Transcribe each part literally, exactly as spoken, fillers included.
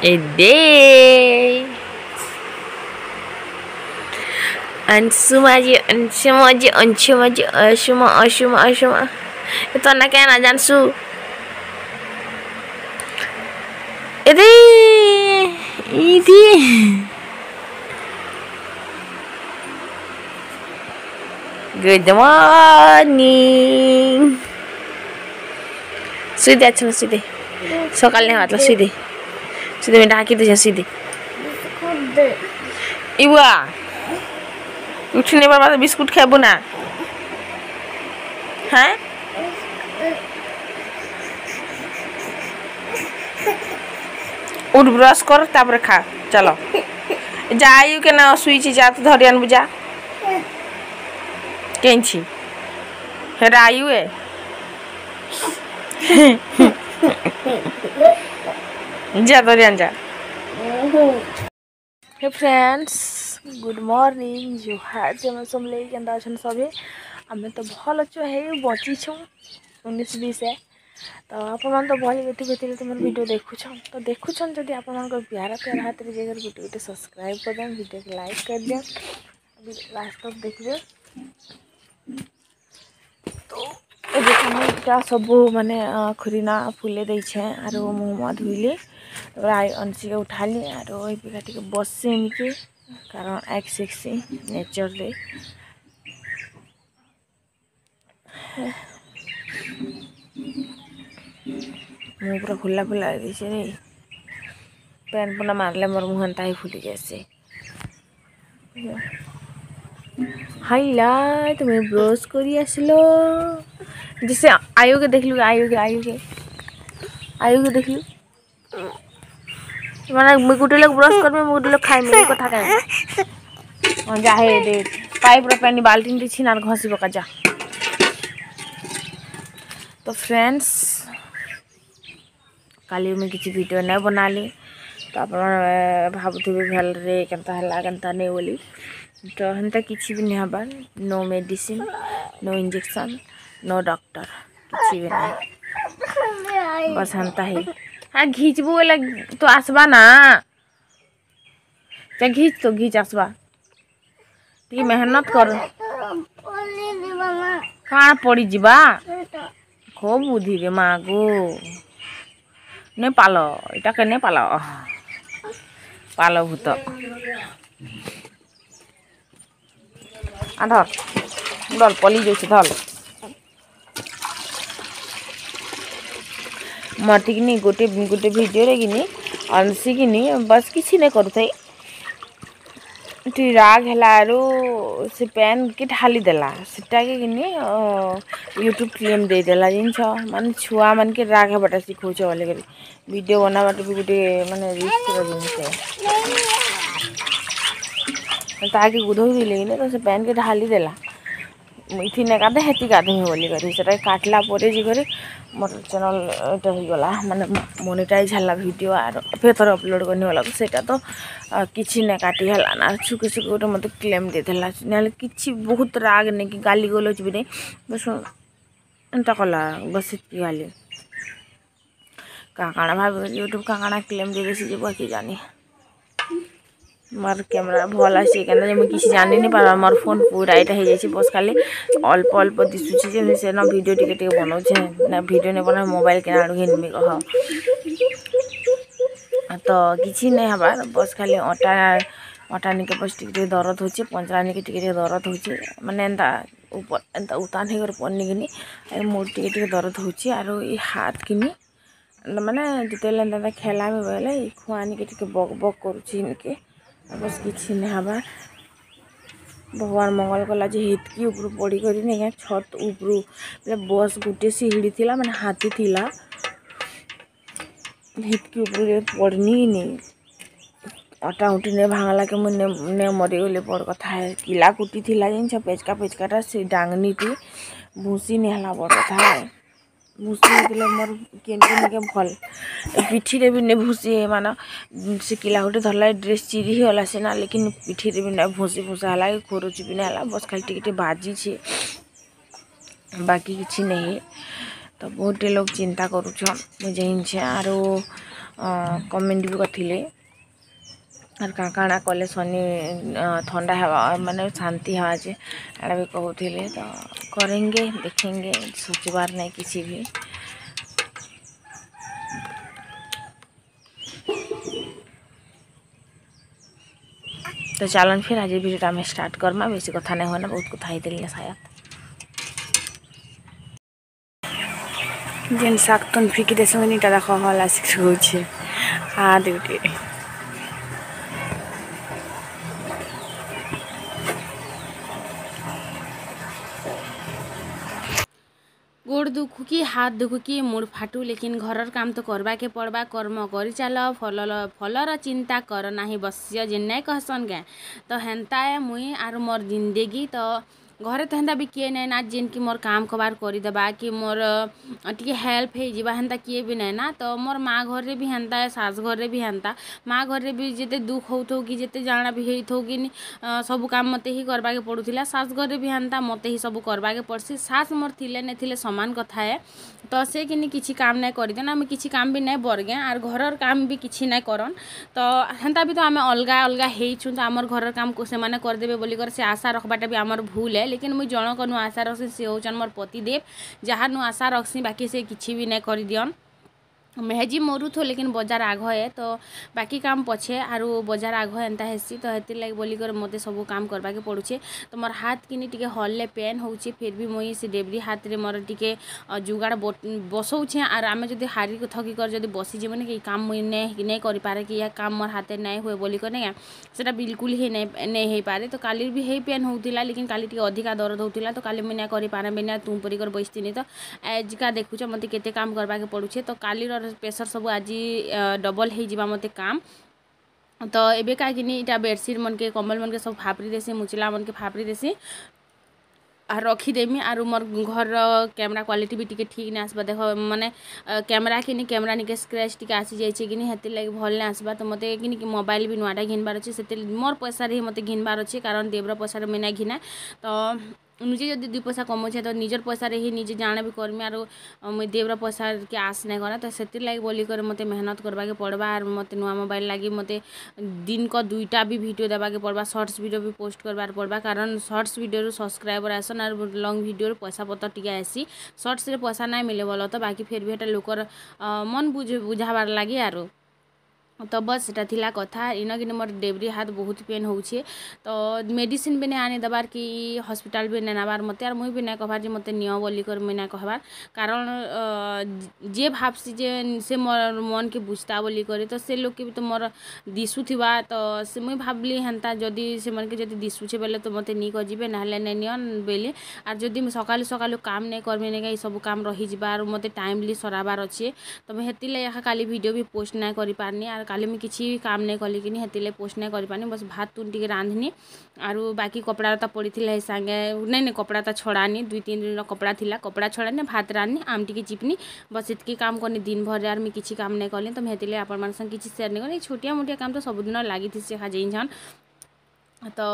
Ede Ansumaji Ansumaji Ansumaji Asuma Asuma Asuma itu anaknya anak Jansu. Ede Ede Good morning. Sudah cuma sudah. Sokalnya hatlah sudah. Sudah minta haki tu sudah. Ibu ah. उठने पर बाद biscuit खाबो ना हैं उठ brush कर तापर खा चलो जायु के ना सुईची जा तो धरियान बुझा केंची हेरा आयु है जा धरियान जा हे फ्रेंड्स गुड मॉर्निंग जुहार से मैं सब लेके अंदर छन सभी हमें तो भल अच्छो है बची छौ उन्नीस बीस है तो आप मन तो भल बेती बेती तुम वीडियो देखु छौ तो देखु छन जदी आप मन को प्यारा प्यारा हाथ रे जेगर वीडियो के सब्सक्राइब कर दें वीडियो के लाइक कर दें अभी लास्ट तक देखिए तो देखो क्या सब माने खुरीना फुले दै छे आरो मुंह में धुइले तो आई अंशी के उठाली आरो ए पिका टिके बसे इनके कारण एक सेक्सी नेचर ले मुँह पूरा खुला खुला दिशे रे पेन पुना मारले मोर मुहन ताई फुली जैसे हाइला तुम्हें ब्रश करी आसलो जैसे आयु के देख लू आयु के आयु के आयु के देख लू माने गुटे लोग ब्रश करबे गुटे लोग खाइ में कथा कहै जा हे दे पाइप रो पानी बाल्टी रे छिनार घसी बका जा तो फ्रेंड्स काली में किसी वीडियो नहीं बना ली तो आप भावुवे भल रे केनता हला केनता नहीं बोली तो हेनता किसी भी नहीं हबार no medicine no injection no doctor किसी भी नहीं बस हेनता ही हाँ घींचबो लग तो आसबा ना चा घींच तो घींच आसबा ती मेहनत कर कहाँ पड़ी जीवा खूब बुद्धि रे मागो नहीं पालो इटा के नहीं पालो पालो भूत आधर दल पली जाइए धल मत कि गोटे गोटे वीडियो रे कि अंशी कि बस किसी नहीं करूँ टी राग हेलारू से पेन के ढाली देला सेटा के किनी यूट्यूब क्लेम दे देला जिनछ माने छुआ मन के राग हेबाटा सिखौछ बोले करी वीडियो बनाबाटा भी गोटे माने रिस्क रो जिनछ ताकि गुधौ दिले ने तो से पेन के ढाली देला इथि ने कादे हेती कादे में बोली करी सेटा काटला परे जी करे मोर चैनल एटा हो गला माने मोनेटाइज हला वीडियो आरो फेतर अपलोड करने वाला सेटा तो किछि ने काटी हला ना छुके छुके गोटे मते क्लेम दे देला नाले किछि बहुत राग ने कि गाली गलोच भी नहीं बस एंता कला बस इतकी गाली का काना भाव यूट्यूब का काना क्लेम दे देसी जे बाकी जानी मार कैमरा भल आसी केना जे मैं किसी जानि नहीं पारा मोर फोन पूरा एटा हे जाछि बस खाली अल्प अल्प दिसुछि जे से ना वीडियो टिके टिके बनाउ छे ना वीडियो ने बना मोबाइल के आडू हिनमी कह तो किसी नहीं हबार बस खाली अटा अटा निके बस टिके दरद होछि पंचरा निके टिके दरद होछि माने एंता ऊपर एंता उतान हे कर पन्नी किनी मोर टिके टिके दरद होछि आरो ई हाथ किनी माने जितेले एंता खेला में बेले खुआनी के टिके बक बक करूछि इनके बस किसी नहीं हबार भगवान मंगल कला जे हेतकी ऊपर पड़ी करी नहीं छत ऊपर बस गुटे सीढ़ी थिला माने हाथी थिला हेतकी ऊपर पड़नी नहीं अटा उठी ने भांगला के मुने ने मरी गले बड़ कथा है किला कुटी थिला जिन पेचका पेचकाटा से डांगनी थी भूसी ने हला बड़ कथा है भूसी दिले मोर केन केन के भल पिठी रे भी ने भूसी है माना से किला उठे धरला ड्रेस चिरी होला से ना लेकिन पिठी रे भी ना भूसी भूसा हला खोरोची भी ना हला बस खाली टिके बाजी छे बाकी किछि नहीं तो बहुत लोग चिंता करूछन मुझे इनछे आरो कमेंट भी करथिले और का काଣା कले शनि ठंडा हवा माने शांति हवा जे एड़ा भी कहते तो करेंगे देखेंगे सोचबार नहीं किसी भी। तो चलन फिर आज वीडियो में स्टार्ट करमा बेसी कथा नहीं होना बहुत कथा ही शायद जेन शाक तुन फिकी देश में नीटा देख हला शिखे हाँ ड्यूटी गोड़ दुखु कि हाथ दुखु कि मुड़ फाटू लेकिन घरर काम तो करवा के पड़वा कर्म करी चल फल फलर चिंता कर नाही बस्य जेन नहीं कहसन के तो हेन्ता है मुई आर मोर जिंदगी तो घरे तो हेन्ता भी किए नहीं ना जेन कि मोर काम कबार करदेबा कि मोर टी हेल्प हो हेन्ता किए भी नहीं ना तो मोर माँ घर भी हेन्ता है सास घर भी हेन्ता माँ घर भी जिते दुख हो कि जिते जाना भी हो कि सब काम मते ही करवा के पड़ूला सास घर भी हेन्ता मते ही सब करवा के पड़सी सास मोर थिले नहीं थिले समान कथा है तो से कि किसी काम नहीं करदेन आम किसी काम भी नहीं बरगे आर घरर काम भी किसी नहीं करन तो हेन्ता भी तो आम अलग अलग होइछु तो आमर घरर काम को से माने करदेबे बोलिकर से आशा रखबाटा भी आमर भूल है लेकिन मुझे जनक नु आशा रखसी से होचन मोर पतिदेव जहाँ नु आशा रखसी बाकी से किसी भी नहीं कर दियन मेहजी मरु थो लेकिन बजार आग है तो बाकी काम पछे आरु बजार आग एंता हेसी तो हेतिर लगे बोलिकर मते सब काम करवा के पड़ुछे तो मोर हाथ किनी टिके हल्ले पेन होउछे फिर भी मुई से डेबरी हाथ रे मोर टिके जुगाड़ बसौछे आर आमे जदी हारी को थकी कर जदी बसी जे माने कि काम मुई ने नहीं करि पारे कि या काम मोर हाथे नहीं हुए बोलिकर ने सेटा बिल्कुल ही नहीं नहीं हे पारे तो काली भी हे पेन होउतिला लेकिन काली टिके अधिका दर्द होउतिला तो काली मुई ना करि पारे बिना तुम परि कर बसतिनी तो एजका देखुछ मते केते काम करवा के पड़ुछे तो काली प्रेसर सब आज डबल हो जावा मते काम तो एबे का कि इटा बेडसीट मन के कम्बल मन के सब फापरी देसी मुचला मन के फापरी देसी आ रखीदेमी आर मोर घर कैमरा क्वालिटी भी टिके ठीक नहीं आसबा देख माने कैमरा कि कैमरा निके स्क्रैच टिके आसी जाइए कि हेतिर लगे भल नहीं आसबा तो मते कि मोबाइल भी नुआटा घिनबार अच्छे से मोर पैसा ही मते घिनबार अच्छे कारण देवर पैसा मैं नहीं घिना तो निजे जब दुई पैसा कमाऊे तो निजर पैसा ही निजे जाना भी करमी आर मुझे देवर पैसा के आस नहीं करा तो से लगे बोलिकर मत मेहनत करवा के पड़वा और मत नुआ मोबाइल लगी मत दिन को दुईटा भी वीडियो देवा के पड़वा शॉर्ट्स वीडियो भी पोस्ट करवार पड़वा कारण शॉर्ट्स वीडियो सब्सक्राइबर आसन और लॉन्ग वीडियो पैसा पतर टी आसी शॉर्ट्स रे पैसा नहीं मिले बोल तो बाकी फिर भी एटा लोकर मन बुझ बुझाबार लगे आरो तो बस एटा थिला कथा इन कि मोर डेबरी हाथ बहुत पेन होउछे तो मेडिसिन भी नहीं आनी दबार कि हॉस्पिटल भी नहीं नबार मते और मुई भी नहीं कहबार जे मते नियो बोली कर मुई नहीं कहबार कारण जे भाबसी जे से मोर मन के बुझता बोली करे तो से लोग के भी तो मोर दिसु थिबा तो से मुई भाबली हेन्ता जदी से मन के जदी दिसुछे बेले तो मते नी कजिबे नाले नहीं नियन बेले और जदी सकालु सकालु काम नहीं करमे नहीं सब काम रही जिबा और मते टाइमली सराबार अच्छे तो मैं हेतिले यहाँ काली वीडियो भी पोस्ट नहीं करि पारनी और काली मैं किसी भी काम नहीं कली कि हेतिले पोस्ट नहीं करि पारनी बस भात तुन टिके रांधनी और बाकी कपड़ा तो पड़ी थी सांगे नहीं नहीं कपड़ा तो छड़ानी दुई तीन दिन कपड़ा थिला कपड़ा छड़ानी भात रांधनी आम टिके चिपनी बस इतकी काम करनी दिन भर यार मैं किसी काम नहीं कली तो मैं हेतिले आपण मान संग किसी शेयर नहीं करी छोटिया मोटिया काम तो सबुदिन लगी थी से खा जाइन तो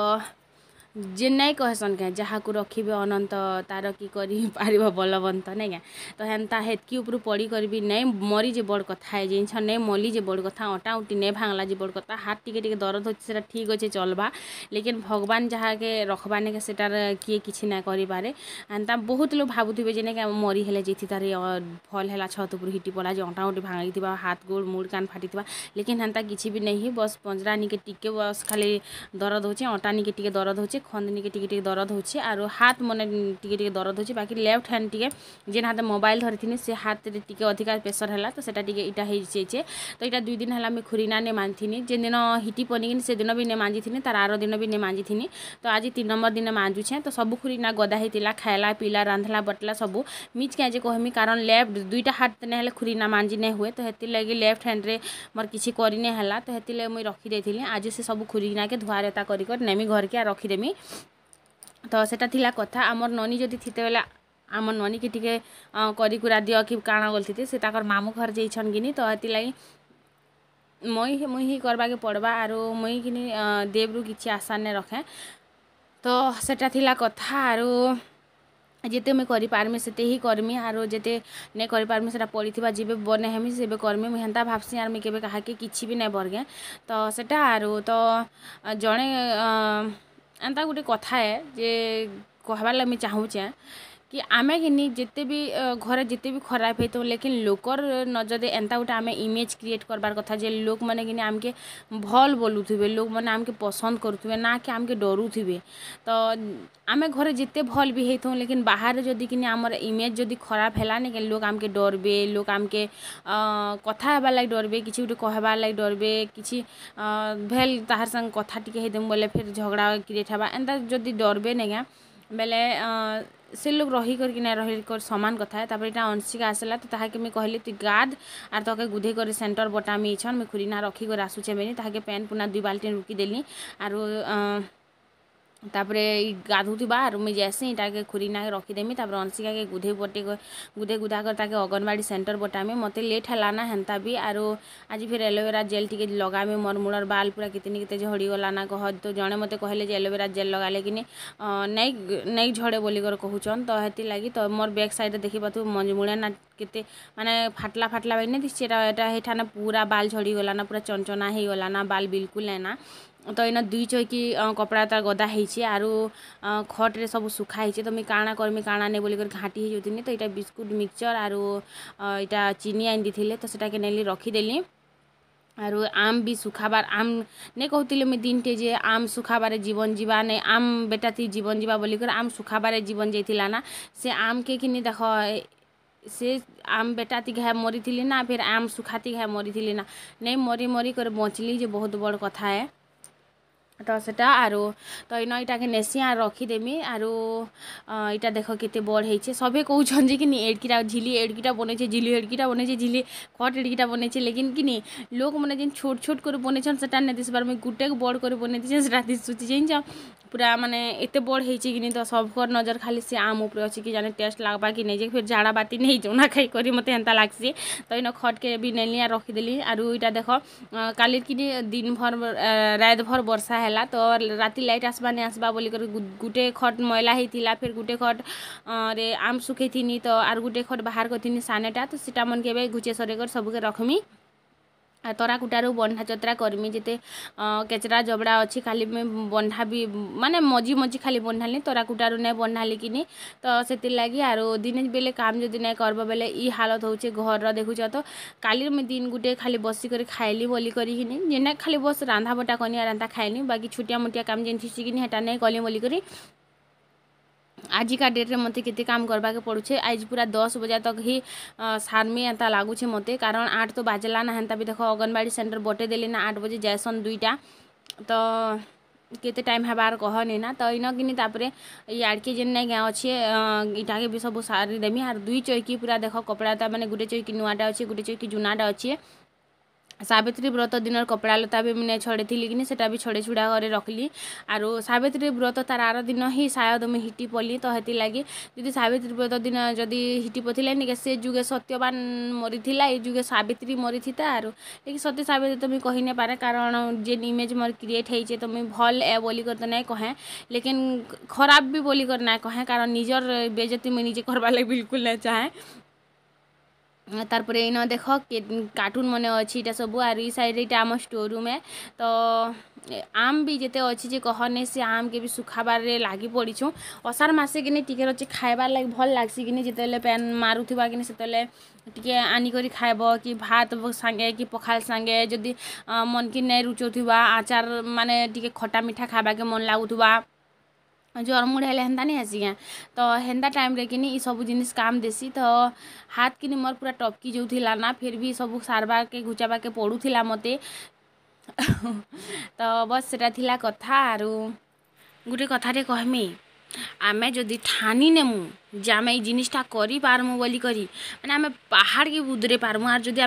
जे नहीं कहसन क्या जहाँ को रखिबे अनंत तार की करी पारिब बलवंत नहीं क्या तो हेन्ता हेतकी ऊपर पड़ी कर भी नहीं मरी जे बड़ कथा है जिन नहीं मली जे बड़ कथा अटा उटी नहीं भांगला जे बड़ कथा हाथ टिके टिके दर्द होता ठीक अच्छे चलवा लेकिन भगवान जहाँ के रखबाने के सेटार किए किसी ना करि पारे हेन्ता बहुत लोग भावुवे जे नहीं मरी हेले जेथि तार भल है छत ऊपर हिटी पड़ा जो अटा उटी भांगी हाथ गोड़ मुड़ कान फाटी लेकिन हेन्ता किसी भी नहीं बस पंजरा निके टिके बस खाली दर्द होचे अटा निके टिके दर्द होचे खंदनी के टिके टिके दर्द होचे आरो हाथ मने टिके टिके दर्द होचे बाकी लेफ्ट हैंड टिके जेन हाथ मोबाइल धरथिनी से हाथ रे टिके अधिका प्रेशर हैला तो सेटा टिके इटा हे जेचे तो इटा दुई दिन हैला मैं खुरीना ने मानथिनी जे दिन हिटी पनिगिन से दिन भी ने मांजिथिनी तार आरो दिन भी ने मांजिथिनी तो आज तीन नंबर दिन मांजु छे तो सब खुरीना गदा हेतिला खायला पीला रांधला बटला सब मिच के जे कहमी कारण लेफ्ट दुईटा हाथ ने हेले खुरीना मांजि ने हुए तो हेति लगी लेफ्ट हैंड रे मोर किछि करिने हैला तो हेति ले मुई रखी देथिली आज से सब खुरीना के धुआ रेता करी कर नेमी घर के रखी देमी तो सेटा थिला कथा आमर ननी जदि थिते बेला आमर ननी के टिके करी कुरा दियो कि काଣା गलती से ताकर मामू घर जेइछन गिनी तो हेति लागि मुई मुई ही करबा के पड़बा आरो मुई किनी देवरु किछि आशा ने रखे तो सेटा थिला कथा आरो जिते मुई करिपारमी सेते ही करमी आरो जिते नहीं करिपारमी सेटा पड़ीथिबा जिबे बने हेमी सेबे करमी मुई हेन्ता भाबसी आर मुई केबे काहाके किछि भी नहीं बरगे तो सेटा आरो तो जड़े एंता गोटे कथा है जे कहबार लगे मुई चाहूचे कि आमे कि जिते भी घरे जिते भी खराब हो लेकिन लोकर नजर एंता गोटे आमे इमेज क्रिएट करबार कथा जे लोक मैंने कि आमके भल बोलुथिबे लोक मैंने आमके पसंद करुथिबे ना कि आमके डरुथिबे तो आमे घरे जिते भल भी होइथौ लेकिन बाहर जदि कि आमर इमेज जदि खराब हैला नि कि लोक आमके डरबे लोक आमके कथा हेबार लागि डरबे किछि गोटे कहबार लागि डरबे किछि भेल ताहार संग कथा टिके हेदेम बोले फिर झगड़ा क्रिएट हेबा एंता जदि डरबे नेगा बेले से लोग रही कर कि नहीं रही कर समान कथा है तापर इटा अंशिका आसला तो ताके मैं कहली तु गाद आर तके गुधे कर सेंटर बटामी छन मैं खुरीना रखी कर आसुचे बेनी ताके पेन पुना दुई बाल्टी रुकी देली आरो तापरे गाधुथिबा आर मुई जैसे इटाके खुरीना के रखीदेमी तापर अंशिका के गुधे बटे गुधे गुधा कर ताके अंगनवाड़ी सेंटर बटामी मते लेट हला ना हेन्ता भी आरो आज फिर एलोवेरा जेल टिके लगामी मोर मुड़र बाल पूरा कितनी किते झड़ी गला ना कह तो जणे मते कहले जे एलोवेरा जेल लगाले कि नहीं नहीं झड़े बोली कर कहूचन तो हेती लगी तो मोर बैक साइड देखि पातु मुड़े ना केते माने फाटला फाटला बैठने सेटा एटा हेठाना पूरा बाल झड़ी गला ना पूरा चंचना ही गला ना बाल बिल्कुल है ना तो इना दुई चौकी कपड़ा तार गदा होइछि आरो खटरे सब सुखा होइछि तो मुई काଣା करमी काଣା नै बोली कर घाटी हो जोतिनी तो इटा बिस्कुट मिक्सचर आरो इटा चीनी आइन दिथिले तो सेटा के नेली रखी देली आरो आम भी सुखाबार आम नहीं कहते मुझे दिन टे जे आम सुखाबारे जीवन जीवा नहीं आम बेटा थी जीवन जीवा बोली कर आम सुखाबारे जीवन जाइथिला ना से आम के कि देख से आम बेटा ती घाय मरी थी ना फिर आम सुखाती घाय मरी थी ना नहीं मरी मरी कर बचली जे बहुत बड़ कथा है तो सेटा आरो तो इन इटा के नेसी आ रखीदेमी आरो इटा देख केते बड़ होइछे सबे कहउछन जे कि एडकीटा झिली एडकीटा बनेछे झिली एडकीटा बनेछे झिली खट एडकीटा बनेछे लेकिन कि लोक माने जेन छोट छोट कर बनेछन सेटा ने दिसबार में गुटे बड़ कर बनेछे सेटा दिसुची जेन पूरा माने एते बड़ होइछे कि तो सबकर नजर खाली से आम ऊपर अछि कि जाने टेस्ट लागबा कि नहीं जे फिर झाड़ा बाती नहीं जोना खाई करी मते हेंता लागसी तो इन खट के भी नेलिया रखी देली आरो इटा देख काली कि दिन भर रात भर वर्षा है तो राति लाइट आसबा नहीं आसबा बोली कर गुटे खट मैला होता फिर गुटे खट रे आम सुखे थी तो आर गुटे खट बाहर करथिनी सानेटा तो सीटा मन के घुचे सरे कर सबके रखमी तरा कुटारू बंधा चतरा करमी जिते केचरा जबड़ा अच्छी खाली में बंधा भी माने मजी मजी खाली बंधाली तरा कुटारू नहीं बंधाली कि तो से लगी आरो दिन बेले काम जदि नहीं करब बेले ई हालत होचे घर देखुच तो काली में दिन गुटे खाली बसी कर खाइली बोली करी जेना खाली बस रांधा बटा कनी रांधा खाइली बाकी छुटिया मुटिया काम जेन थी कि हेटा नहीं कली बोली करी आज का डेट रे मते केते काम करबा के पड़ुछे आज पूरा दस बजे तक ही सारमी एंता लागुछे मते कारण आठ तो बाजला ना हेंता भी देखो अंगनवाड़ी सेंटर बटे देली ना आठ बजे जैसन दुईटा तो केते टाइम हेबार कहनी ना तो इन कि तापरे याड़के जेन नहीं गाँ अच्छे इटा के भी सब सारी देमी आर दुई चौकी पूरा देखो कपड़ा ता माने गुटे चौकी नुआटा अच्छे गुटे चौकी जुनाटा अच्छे सावित्री व्रत दिन कपड़ा लता भी मैंने छड़े थी कि सेटा भी छड़े छुड़ा कर रखली आरो सावित्री व्रत तार आर दिन ही शायद मुझे हिटी पली तो हेती लगी जदि सावित्री व्रत दिन जदि हिटी पथिला निके से जुगे सत्यवान मरी थिला ए जुगे सावित्री मरी थी आरो लेकिन सत्य सावित्री तो मुझे कही नहीं पारे कारण जेन इमेज मोर क्रिएट होइछे तो मुझे भल ए बोली कर तो नहीं कहे लेकिन खराब भी बोली कर नहीं कहे कारण निजर बेजती मुझे निजे करवा लगे बिल्कुल नहीं चाहे तारपरे इन देख कार्टून मन अच्छी इटा सब आर ई साइड इटा आम स्टोर रूम है तो आम भी जिते अच्छी जे कहने से आम के भी सुखाबार लगी पड़ीछू असार मसे कि टिके अच्छे खाइबार लगे भल लगसी कि जिते पैन मारुवा कि से टिके आनिक खाइब कि भात सांगे कि पखाल सांगे जदि मन की नहीं रुचुवा आचार माने टिके खटा मिठा खाइबा के मन लगुवा ज्वर मुड़ हेले हेन्ता नहीं आसी गया तो हेन्ता टाइम रे कि सब जिनिस काम देसी तो हाथ कि मोर पूरा टपकी जो थिला ना फिर भी सब सारबा के घुचाबा के पड़ूला मते तो बस सेटा थिला कथा आरो गुटे कथाटे कहमी आमे जदि ठानी नेमु जे आमे ई जिनिसटा करि पारमु बोली करी माने आमे पहाड़ के उदरे पारमु आर जदि आमे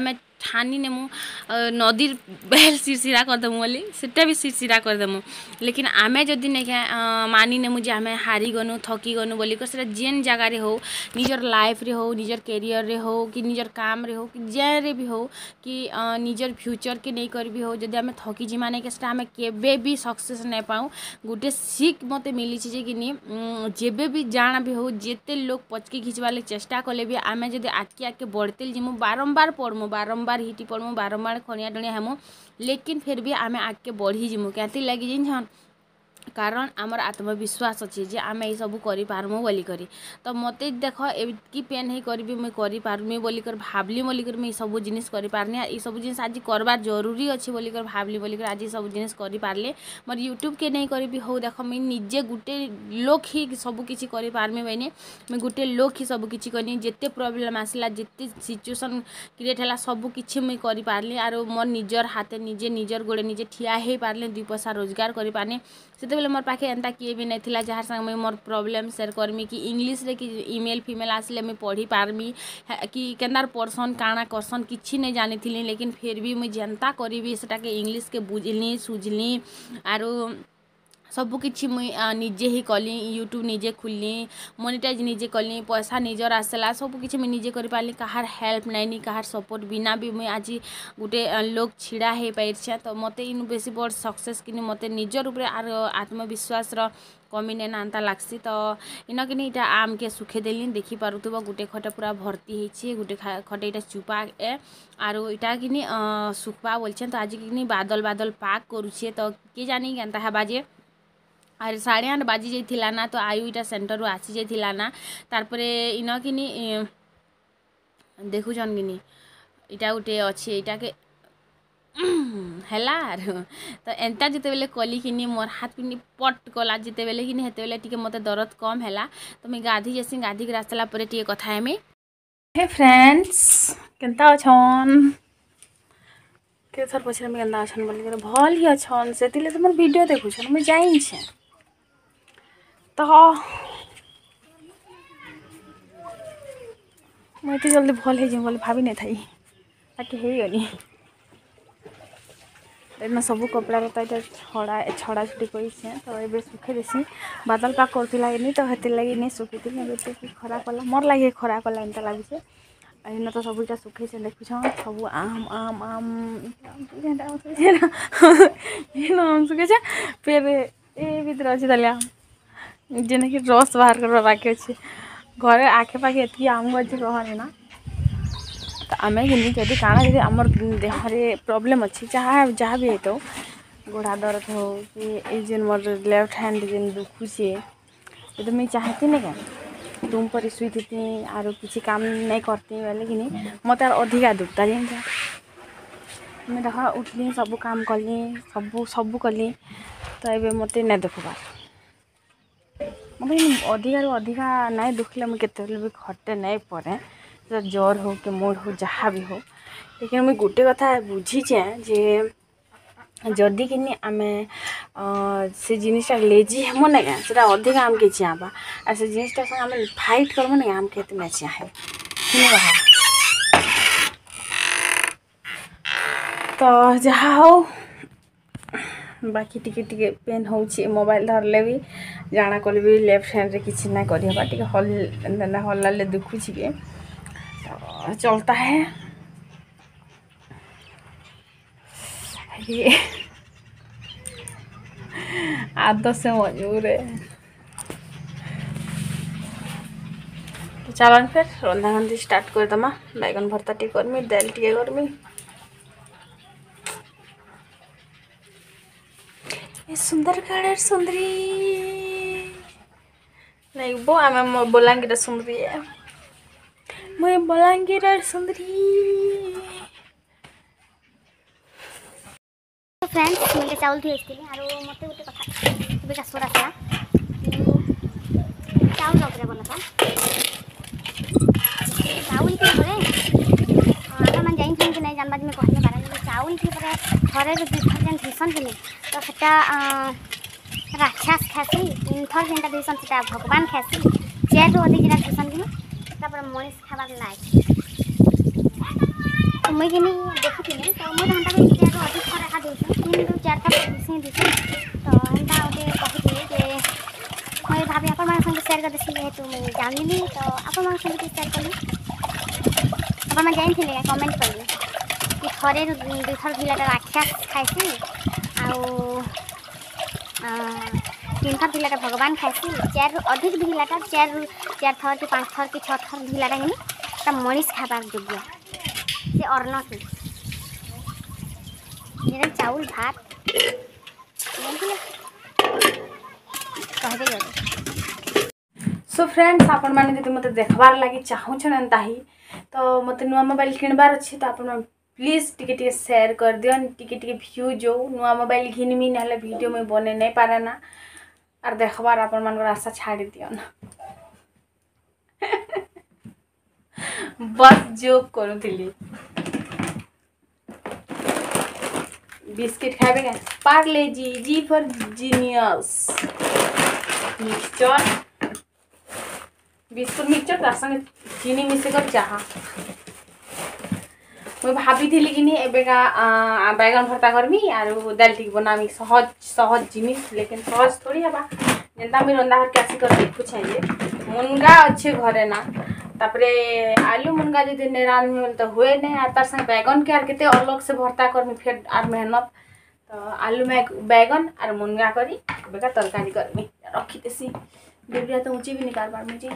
ठानी नेमु नदी बेल सिरसिरा करदेमु बोली सेटा भी सिरसिरा करदेमु लेकिन आमे जदि नहीं मानी नेमु जे आमे हारी गनु थकी गनु बोली कर सेटा जेन जगह रे हो निजर लाइफ रे हो निजर कैरियर रे हो कि निजर काम रे हो कि जे रे भी हो कि निजर फ्यूचर के नहीं कर भी हो जदि आमे थकी जिमा नहीं के सेटा आमे केबे भी सक्सेस नहीं पाऊ गुटे सीख मते मिली जे कि नि जेबे भी जाना भी हो जेते लोग पचके खिचवाले चेष्टा कले भी आमे जदि आके आके बढ़ते जिमु बारंबार पढ़मु बारंबार हिटी पढ़मु बारंबार खनिया डणिया हेमु लेकिन फिर भी आमे आगे बढ़ी जिमु क्या लगी जिन कारण आमर आत्मविश्वास अच्छे जे आम ये सब करी पारमु बोली करी तो मते देख एतकी पेन है करी मुई करी पारमी बोली कर भाबली बोली कर मुई सब जिनिस करी पारनी ये सब जिनिस आज करबार जरूरी अच्छे बोली कर भाबली बोली कर आज सब जिनिस करी पारले मोर यूट्यूब के नहीं करी हो देख मुई निजे गुटे लोक ही सब किछि करी पारमी बने मुई गुटे लोक ही सब किछि करनी जेते प्रॉब्लम आसला जेते सिचुएशन क्रिएट हला सब किछि मुई करी पारली आरो मोर निजर हाथे निजे निजर गोड़े निजे ठिया हे पारले दुई पैसा रोजगार करी पारनी से मोर पाखे एंता किए भी नहीं थिला जहाँ संग मुई मोर प्रॉब्लम शेयर करमी कि इंग्लिश रे कि ईमेल फीमेल आसले मुई पढ़ी पारमी कि केनार पर्सन काना करसन किछि नहीं जानी थिली लेकिन फिर भी मुई जनता करी सेटा के इंग्लिश के बुझली सुझली आरो सबु किछि मुई निजे ही कली यूट्यूब निजे खुलली मोनिटाइज निजे कली पैसा निजर आसला सब किछि मुई निजे करि पारली कहार हेल्प नाइनी कहार सपोर्ट बिना भी मुई आज गुटे लोग छिड़ा हे पाइरछे तो मते इन बेसी बड़ सक्सेस किनी मते निजर ऊपर आर आत्मविश्वास रो कमी ने नांता लागसी तो इन कि इटा आम के सुखे देली देखि पारुथबो गुटे खटे पूरा भर्ती हेछि गुटे खटे इटा चुपा ए आरो इटा किनी सुखबा बोलछन तो आज किनी बादल बादल पाक करूछे तो के जानी केनता हेबा जे आर साढ़े आठ बाजी जाइथिला ना तो आयु इटा सेंटर रु आसी जाइथिला ना तारपरे इन किनी देखुछन किनी इटा गुटे अच्छे इटा के हैला तो एंता जिते बेले कली किनी मोर हाथ पिनी पट कला जिते बेले किनी हेते बेले टिके मते दर्द कम हैला तो मैं गाधी जैसी गाधी के रास्ता परे टिके कथा हेमी हे फ्रेंड्स केनता अछन के थर पछरे में केनता अछन बोली कर भल ही अछन सेतिले तो मोर वीडियो देखुछन मैं जाइन छे तो मैं तो जल्दी भल है बोली भाभी नहीं थी ताकि है गनी इतना सब कपड़ा लता छड़ा छड़ा छुटी कर तो ये सुखे देसी बादल पाक कर तो हेती लगे नहीं सुखी थी खरा कला मोर लगे खरा कला एंता लगे इन तो सब इटा सुखे देखुछ सब आम आम आम आम सुखे फिर ये भीतर अच्छे तलिया जेने कि रस बाहर कर बाकी अच्छे घरे आखे पाखे एति आम अच्छे कहनी ना तो आम कि काना जी आम देहरे प्रॉब्लम अच्छी जहाँ जहाँ भी तो गोड़ा दर्द हो कि जेन मोर लेफ्ट हैंड जेन दुखुचे ये तो मैं चाहती नहीं क्या तुम पर शुई थी आरो किसी काम नहीं करती बोले कि नहीं मत अधिका दुखता जेन मैं देखा उठली सब काम कली सब सब कली तो ये मत नहीं देखबार मतलब अधिका रू अधिका नहीं दुखले मुझे केते भी खटे नहीं पड़े तो ज्वर हो कि मूड हो जहाँ भी हो लेकिन मुझे गोटे कथा बुझीचे जे जदि कि आम से जिनटा लेजी हम ना क्या से अधिक आमके चाहबा और से जिनटा संग आम फाइट करब ना आम के ना चाहे तो जहाँ हो बाकी टिके टिके पेन हो मोबाइल धरले भी जाना कल भी लेफ्ट हैंड रे किसी ना करबा टिके हल हल्ला दुखुची के तो चलता है ये आदत से मजबूर है तो चलन फिर रंधा रंधी स्टार्ट कर दमा बैगन भर्ता टी करमी दाल टी करमी ये सुंदर कलर सुंदरी नहीं वो आम बलांगीर सुंदरी है मुझे बलांगीर सुंदरी फ्रेंड्स मुझे चाउल थी आर मत गोटे कथा काश आसला चाउल उपरे बनता चाउल थी परे आप मैंने जाइन कि नहीं जानवा मैं कहते पारे चाउल थी परे थरे जेन भीषण कि तो सेटा राक्षस खासी थर जेनटा भीषण से भगवान खासी चेयर रू अधिक भीषण कि मनीष खाबार लायक तो मुई कि देखुଥିଲି तो मुई घंटा भी चार अधिक थर एका देसी तीन रु चार थर देसी देसी तो एंता गोटे कहूଥିଲି जे मुई भाभी आपण मान संगे शेयर कर देसी जेहेतु मुई जानिली तो आपण मान संगे शेयर कली आपण मान जानिथिले कमेंट कली कि थरे दुई थर भिलाटा राक्षस खाइसी आउ तीन थर भिलाटा भगवान खाइसी चार अधिक भिलाटा चार चार थर कि पाँच थर कि छः थर भिलाटा कि मनीष खाबार योग्य से अर्ण की जेना चाउल भात कहबे गले। सो फ्रेंड्स आपण मैंने जब मत देखबार लगी चाहूछन एंता ही तो मत नुआ मोबाइल किणबार अच्छी तो आपण प्लीज टिके टिके शेयर कर दियन टिके टिके व्यू जो नुआ मोबाइल घिनमी ना वीडियो में बने नहीं पारे ना और देखबार आपण मान आशा छाड़ी दियन बस जोक करूली बिस्किट खाए क्या Parle G G for genius mixture बिस्कुट मिक्सचर तार संगे चीनी मिसेकर चाहा मुझे भाभी थी कि नहीं एबेका बैगन भर्ता करमी आरो दाल टिक बनामी सहज सहज जिनिस लेकिन सहज थोड़ी हबा जेंता मी रंदा हर कैसी कर देखु चाहिए मुनगा अच्छे घरे ना तापरे आलू मुनगा जदि नेरान में तो हुए नहीं आर तार संगे बैगन के आर केते अलग से भर्ता करमी फिर आर मेहनत तो आलू में बैगन आर मुनगा करी बेका तरकारी करमी रखी देसी बेबिया तो ऊंची भी निकाल बार में जी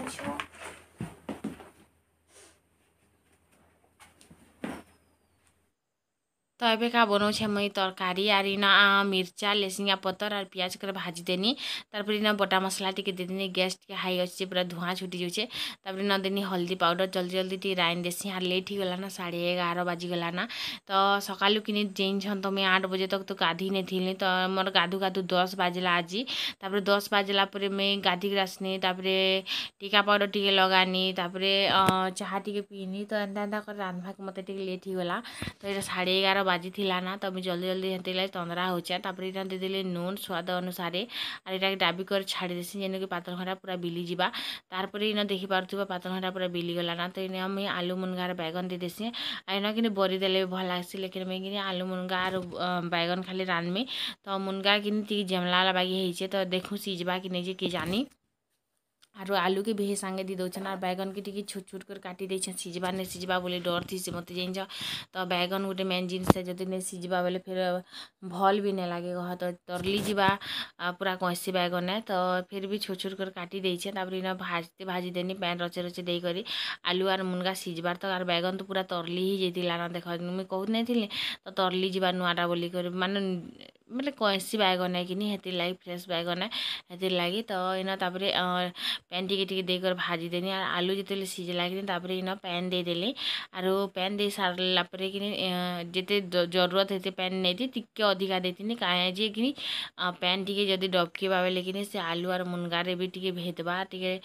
तो एबे का बनाऊे मुई तरकारी आर इना मिर्चा लेसिंगा पतर और पियाज कर भाजी देनी तारपर इना बटा मसला टिके देनी गैस टिके हाई अच्छे पूरा धुआं छुटी जाऊे तापर न देनी हल्दी पाउडर जल्दी जल्दी टी राइन देसी आर लेट ही गला ना साढ़े एगार बाजी गला ना तो सकालू कि जेन छन तो मैं आठ बजे तक तो गाधी नहीं थी तो मोर गाधु गाधु दस बाजला आज तापर दस बाजला पर मैं गाधी के आसनी तापर टीका पाउडर टिके लगानी तापर चाहा टिके पीनी तो एंता एंता कर रांधवा के मत लेट ही गला तो ये साढ़े एगार बाजी थिला ना तो जल्दी जल्दी हेती लगे तंद्रा होचे तापर इना दे देले नून स्वाद अनुसार आर इटा डाबी कर छाड़ी देसी जेन कि पातल घंटा पूरा बिली जीवा तारपर इना देखि पारुथबा पातल घंटा पूरा बिली गला ना तो इने हम आलू मुनगा बैगन दे देसी आइना कि बरी देले भल लागसी लेकिन मैं कि आलू मुनगा और बैगन खाली रांधमी तो मुनगा कि ती जमला बागी होइछे तो देखू सीजबा कि नहीं जे कि जानी आरो आलू के भी सांगे दी दौन और बैगन के टी छोट छोट कर काटी दे सीजबा नहीं सीजबा बोले डर थी से मत जान तो बैगन गोटे मेन जिनस जदि नहीं सीजबा बोले फिर भल भी नहीं लगे कह तो तरली जीवा पूरा कसी बैगन है तो फिर भी छोट छोट कर काटी देछे तापर इना भाजते भाजी देनी पैन रचे रचे दे करी आलू आर मुनगा सीजबार तो आर बैगन तो पूरा तरली ही जाइला ना देख मुझे कहू नहीं थी तो तरली जीवा नुआटा बोली कर माने मतलब कसी बैगन है कि नहीं हेती लगी फ्रेश बैगन है हेती लगी तो इना तापर पैन टिके टिके देकर भाजी देनी और आलू जिते सीझला कि तापर इना पैन दे देली आरो पैन दे सारा पर कि जिते जरूरत होते पैन नहीं थी टिके अधिका देती कहीं जे कि पैन टिके जदि डबकेबा बेले कि से आलू और मुनगारे भी टिके भेदबा टिके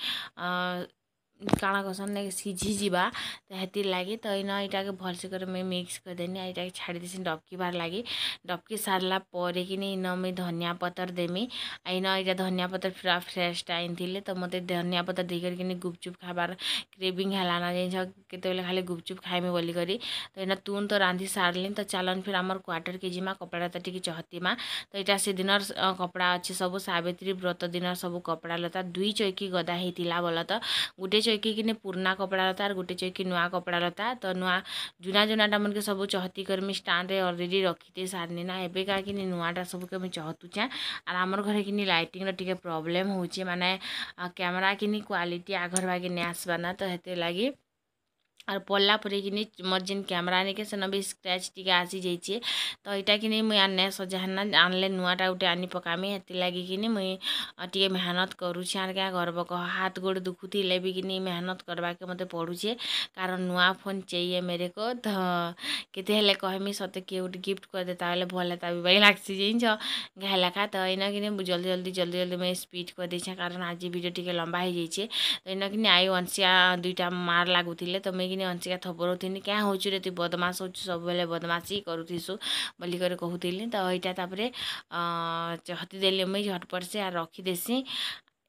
काଣା कसन नहीं सीझी जीवा तो हेतिर लगी तो इना इटा के भलसे कर मैं मिक्स कर देनी इटा के छाड़ी देसी डबकी बार लगी डबकी सारला पर कि इना मैं धनिया पतर देमी इना इटा धनिया पतर पूरा फ्रेश टाइम थी तो मत धनिया पतर देकर कि गुपचुप खाबार क्रेविंग है ना जिन केत खाली गुपचुप खाइमी बोली करी तो इना तुन तो रांधि सारली तो चलन फिर आमर क्वार्टर के जिमा कपड़ा तो टी चहतीमा तो यहाँ से दिन कपड़ा अच्छे सब सावित्री व्रत दिन सब कपड़ा लता दुई चौकी गदा होता बोल तो गोटे चौकी कि पुराना कपड़ा लता और गोटे चौकी नुआ कपड़ा लता तो नुआ जुना जुनाटा मन के सब चहती कर मी स्टाण्ड रे अलरेडी रखी सारनी ना एबे का कि नुआटा सब के चहतुचे और आमर घरे कि लाइटिंग टिके प्रॉब्लम होचे माने कैमरा कि क्वालिटी आघर भागे नहीं आसबा ना तो हेते लगी और पड़ला पर कि मोर जेन कैमरा ने के सेन भी स्क्रैच टिके आसी जाइए तो यहाँ कि मुझे आने सजाना आनले नुआटा गोटे आनी पकामी हेती लगी कि मुई टे मेहनत करुचे आर क्या करब कह हाथ गोड़ दुखुले भी कि मेहनत करवा के मत पड़ुचे कारण नुआ फोन चाहिए मेरे को तो केते हेले कहमी सते किए गोटे गिफ्ट कर देता बेले भल हेता भी बड़ी लागसी जाइन घाय लेखा तो इना कि जल्दी जल्दी जल्दी जल्दी मैं स्पीड कर देछे कारण आज वीडियो टिके लंबा हो जाइए तो इना कि आई अंशिया दुईटा मार लागुले तो मैं कि अंशिका थपरौनी क्या हो तु बदमाश हो सब बेले बदमाशी करूसु बोलिकर कहूली तो यहाँ तापर चहती देली मुई झटपट से आर रखीदेसी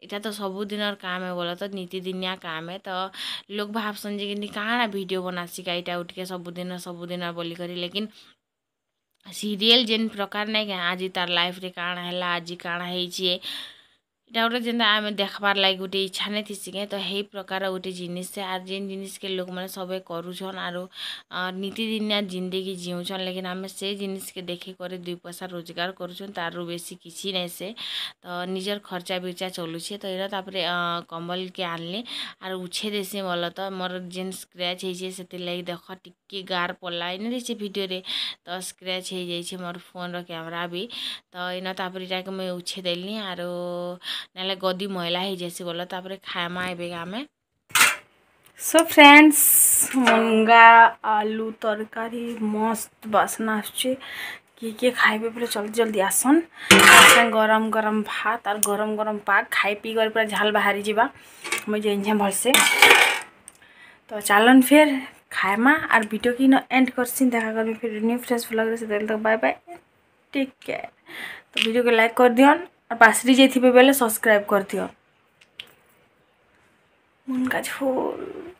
इटा तो सबुदिन काम है बोला तो नीतिदिनिया काम है तो लोग भावसन जे कि काଣା वीडियो बनासी का इटा उठके सबुदिन सबुदिन बोली करी लेकिन सीरियल जेन प्रकार नहीं क्या आज तार लाइफ रे काଣା हैला आज काଣା ହେଇଛି इटा गोटे जेनता आम देखबार लगे गोटे इच्छा नहीं थी कि तो यही प्रकार गोटे जिनिस आर जेन जिनिस के लोग मैंने सब करुछन आरो नीतिदिनिया जिंदगी जीउछन लेकिन आम से जिनिस के देखी करे दुई पैसा रोजगार करुछन तारू बेसी किसी नहीं से तो निजर खर्चा बिर्चा चलुछे तो यहाँ तापर कम्बल के आनली आर उछे देसी बोल तो मोर जेन स्क्रेच होइछे से लगे देख टिके गार पड़ला इन देसी वीडियो रे तो स्क्रेच हो जाइए मोर फोन रो कैमरा भी तो इना तापर इटा के मैं उछे देली आरो नाले गदी मैला हो जैसे बोला तापर खाएमा एबे आमे सो फ्रेंड्स मुनगा आलू तरकारी मस्त बासना आसुचे किए किए खाइबे बोले जल्दी जल्दी आसन आसन गरम गरम भात और गरम गरम पाक खाई पी कर पूरा झाल बाहरी जावा मुझे जाइन भलसे तो चलन फिर खाएमा और वीडियो की एंड करसी देखा कर फिर न्यू फ्रेश व्लॉग से तक बाय बाय टेक केयर तो वीडियो को लाइक कर दियन और पासरी जाइए बेले सब्सक्राइब कर दियो मुनगा झोल।